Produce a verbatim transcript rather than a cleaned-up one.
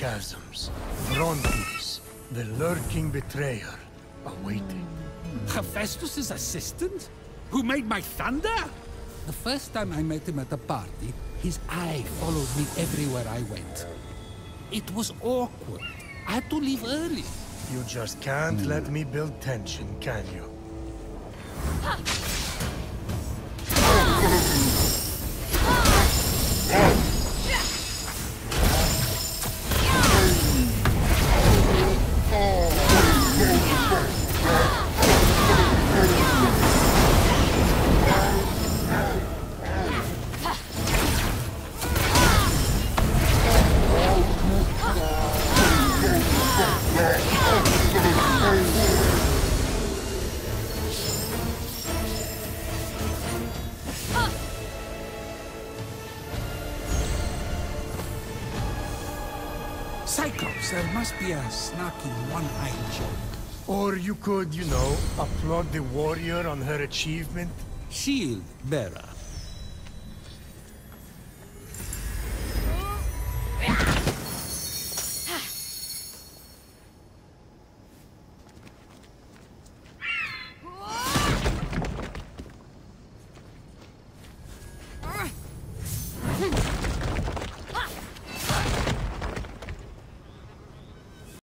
chasms. Brontes, the lurking betrayer, awaiting. Hephaestus' assistant? Who made my thunder? The first time I met him at a party, his eye followed me everywhere I went. It was awkward. I had to leave early. You just can't let me build tension, can you? Cyclops, there must be a snarky one-eyed joke. Or you could, you know, applaud the warrior on her achievement. Shield bearer.